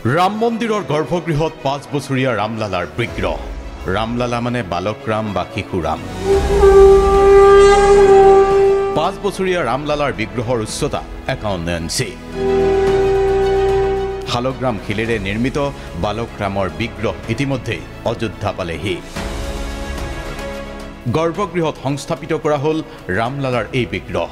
ৰাম মন্দিৰৰ গৰ্ভগৃহত 5 বছৰীয়া ৰামলালাৰ বিগ্ৰহ। ৰামলালা মানে বালক ৰাম বা শিশু ৰাম। 5 বছৰীয়া ৰামলালাৰ বিগ্ৰহৰ উচ্চতা 51 ইঞ্চি। শালগ্ৰাম শিলেৰে নিৰ্মিত বালক ৰামৰ বিগ্ৰহ ইতিমধ্যে অযোধ্যা পালেহি। গৰ্ভগৃহত সংস্থাপিত কৰা হ'ল ৰামলালাৰ এই বিগ্ৰহ।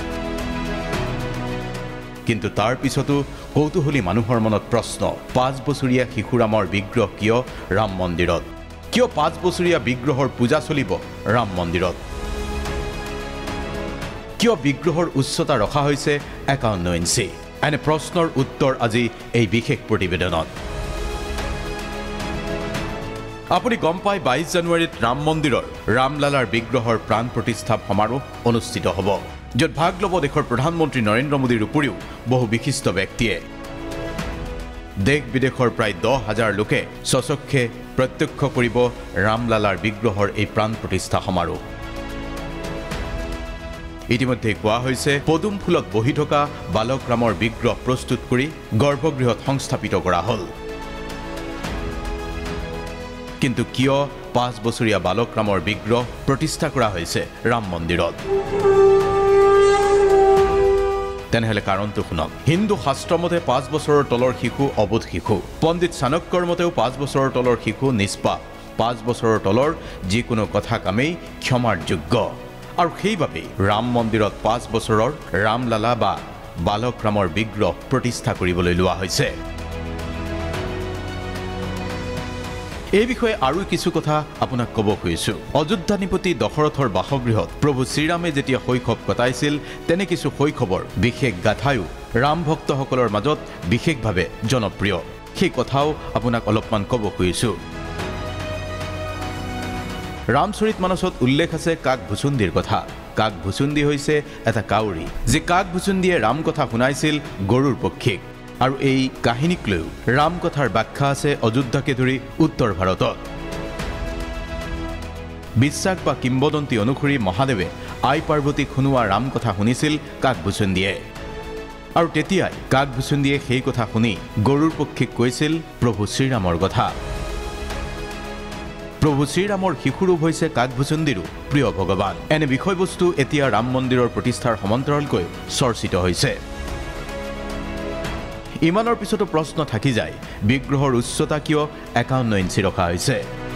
কিন্তু তাৰ পিছতো কৌতূহলী মানুহৰ মনত প্ৰশ্ন, 5 বছৰীয়া শিশুৰামৰ বিগ্ৰহ কিয় ৰাম মন্দিৰত? কিয় 5 বছৰীয়া বিগ্ৰহৰ পূজা চলিব ৰাম মন্দিৰত? কিয় বিগ্ৰহৰ উচ্চতা ৰখা হৈছে 51 ইঞ্চি? এনে প্ৰশ্নৰ উত্তৰ আজি এই বিশেষ প্ৰতিবেদনত। আপুনি গম পায় 22 জানুৱাৰীত ৰাম মন্দিৰৰ ৰামলালাৰ বিগ্ৰহৰ প্ৰাণ প্ৰতিষ্ঠা সমাৰোহ অনুষ্ঠিত হ'ব, য'ত ভাগ ল'ব দেশৰ প্ৰধানমন্ত্ৰী নৰেন্দ্ৰ মোদীৰ উপৰিও বহু বিশিষ্ট ব্যক্তিয়ে। দেশ বিদেশৰ প্ৰায় 10,000 লোকে স্বচক্ষে প্ৰত্যক্ষ কৰিব ৰামলালাৰ বিগ্ৰহৰ এই প্ৰাণ প্ৰতিষ্ঠা সমাৰোহ। ইতিমধ্যে কোৱা হৈছে পদুম ফুলত বহি থকা বালক ৰামৰ বিগ্ৰহ প্ৰস্তুত কৰি গৰ্ভগৃহত সংস্থাপিত কৰা হ'ল। কিন্তু কিয় 5 বছৰীয়া বালক ৰামৰ বিগ্ৰহ প্ৰতিষ্ঠা কৰা হৈছে ৰাম মন্দিৰত? তেনেহলে কাৰণটো শুনক। হিন্দু শাস্ত্ৰৰ মতে 5 বছৰৰ তলৰ শিশু অবোধ শিশু। পণ্ডিত চাণক্যৰ মতেও 5 বছৰৰ তলৰ শিশু নিষ্পাপ। 5 বছৰৰ তলৰ যিকোনো কথা কামেই ক্ষমাৰ যোগ্য। আৰু সেইবাবেই ৰাম মন্দিৰত 5 বছৰৰ ৰামলালা বা বালক ৰামৰ বিগ্ৰহ প্ৰতিষ্ঠা কৰিবলৈ লোৱা হৈছে। এই বিষয়ে আৰু কিছু কথা আপোনাক ক'ব খুজিছোঁ। অযোধ্যা নিপতি দশৰথৰ বাসগৃহত প্ৰভু শ্ৰীৰামে যেতিয়া শৈশৱ কটাইছিল, তেনে কিছু শৈশৱৰ বিশেষ গাথায়ো ৰাম ভক্তসকলৰ মাজত বিশেষভাৱে জনপ্ৰিয়। সেই কথাও আপোনাক অলপমান ক'ব খুজিছোঁ। ৰামচৰিত মানসত উল্লেখ আছে কাক ভুচুন্দিৰ কথা। কাক ভুচুন্দি হৈছে এটা কাউৰী, যি কাক ভুচুন্দিয়ে ৰাম কথা শুনাইছিল গৰুৰ পক্ষীক। আৰু এই কাহিনীক লৈও ৰাম কথাৰ ব্যাখ্যা আছে অযোধ্যাকে ধৰি উত্তৰ ভাৰতত। বিশ্বাস বা কিম্বদন্তী অনুসৰি মহাদেৱে আই পাৰ্বতীক শুনোৱা ৰাম কথা শুনিছিল কাক ভুচুন্দিয়ে। আৰু তেতিয়াই কাক ভুচুন্দিয়ে সেই কথা শুনি গৰুৰ পক্ষীক কৈছিল প্ৰভু শ্ৰীৰামৰ কথা। প্ৰভু শ্ৰীৰামৰ শিশুৰূপ হৈছে কাক ভুচুন্দিৰো প্ৰিয় ভগৱান। এনে বিষয়বস্তু এতিয়া ৰাম মন্দিৰৰ প্ৰতিষ্ঠাৰ সমান্তৰালকৈ চৰ্চিত হৈছে। ইমানৰ পিছতো প্ৰশ্ন থাকি যায়, বিগ্ৰহৰ উচ্চতা কিয় 51 ইঞ্চি ৰখা হৈছে?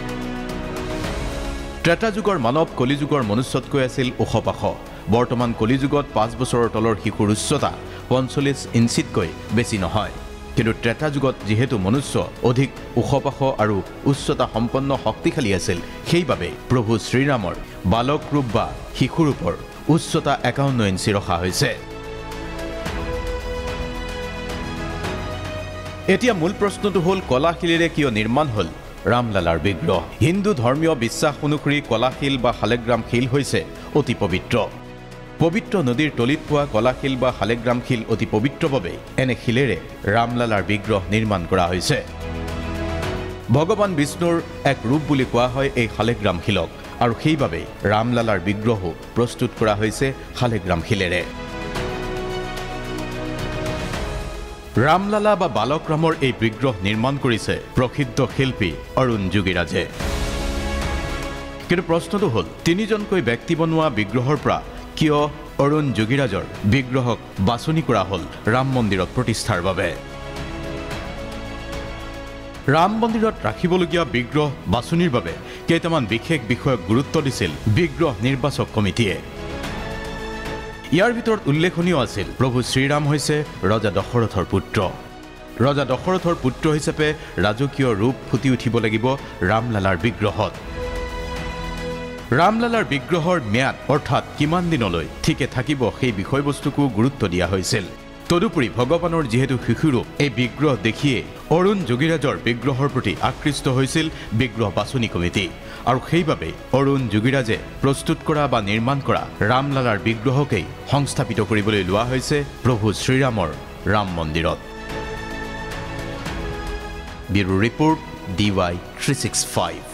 ত্ৰেতা যুগৰ মানৱ কলিযুগৰ মনুষ্যতকৈ আছিল ওখ-পাখ। বৰ্তমান কলিযুগত 5 বছৰৰ তলৰ শিশুৰ উচ্চতা 45 ইঞ্চিতকৈ বেছি নহয়। কিন্তু ত্ৰেতা যুগত যিহেতু মনুষ্য অধিক ওখ-পাখ আৰু উচ্চতা সম্পন্ন শক্তিশালী আছিল, সেইবাবে প্ৰভু শ্ৰীৰামৰ বালক ৰূপ বা শিশুৰূপৰ উচ্চতা 51 ইঞ্চি ৰখা হৈছে। এতিয়া মূল প্ৰশ্নটো হ'ল, কলাশিলেৰে কিয় নিৰ্মাণ হ'ল ৰামলালাৰ বিগ্ৰহ? হিন্দু ধৰ্মীয় বিশ্বাস অনুসৰি কলাশিল বা শালেগ্ৰাম শিল হৈছে অতি পবিত্ৰ। পবিত্ৰ নদীৰ তলিত পোৱা কলাশিল বা শালেগ্ৰাম শিল অতি পবিত্ৰ বাবে এনে শিলেৰে ৰামলালাৰ বিগ্ৰহ নিৰ্মাণ কৰা হৈছে। ভগৱান বিষ্ণুৰ এক ৰূপ বুলি কোৱা হয় এই শালেগ্ৰাম শিলক, আৰু সেইবাবে ৰামলালাৰ বিগ্ৰহো প্ৰস্তুত কৰা হৈছে শালেগ্ৰাম শিলেৰে। ৰামলালা বা বালক ৰামৰ এই বিগ্ৰহ নিৰ্মাণ কৰিছে প্ৰসিদ্ধ শিল্পী অৰুণ যোগীৰাজে। কিন্তু প্ৰশ্নটো হ'ল, 3জনকৈ ব্যক্তি বনোৱা বিগ্ৰহৰ পৰা কিয় অৰুণ যোগীৰাজৰ বিগ্ৰহক বাছনি কৰা হ'ল ৰাম মন্দিৰত প্ৰতিষ্ঠাৰ বাবে? ৰাম মন্দিৰত ৰাখিবলগীয়া বিগ্ৰহ বাছনিৰ বাবে কেইটামান বিশেষ বিষয়ক গুৰুত্ব দিছিল বিগ্ৰহ নিৰ্বাচক কমিটিয়ে। ইয়াৰ ভিতৰত উল্লেখনীয় আছিল, প্ৰভু শ্ৰীৰাম হৈছে ৰজা দশৰথৰ পুত্ৰ। ৰজা দশৰথৰ পুত্ৰ হিচাপে ৰাজকীয় ৰূপ ফুটি উঠিব লাগিব ৰামলালাৰ বিগ্ৰহত। ৰামলালাৰ বিগ্ৰহৰ ম্যাদ অৰ্থাৎ কিমান দিনলৈ ঠিকে থাকিব সেই বিষয়বস্তুকো গুৰুত্ব দিয়া হৈছিল। তদুপৰি ভগৱানৰ যিহেতু শিশুৰূপ, এই বিগ্ৰহ দেখিয়ে অৰুণ যোগীৰাজৰ বিগ্ৰহৰ প্ৰতি আকৃষ্ট হৈছিল বিগ্ৰহ বাছনি কমিটি। আৰু সেইবাবে অৰুণ যোগীৰাজে প্ৰস্তুত কৰা বা নিৰ্মাণ কৰা ৰামলালাৰ বিগ্ৰহকেই সংস্থাপিত কৰিবলৈ লোৱা হৈছে প্ৰভু শ্ৰীৰামৰ ৰাম মন্দিৰত। Bureau report DY 365।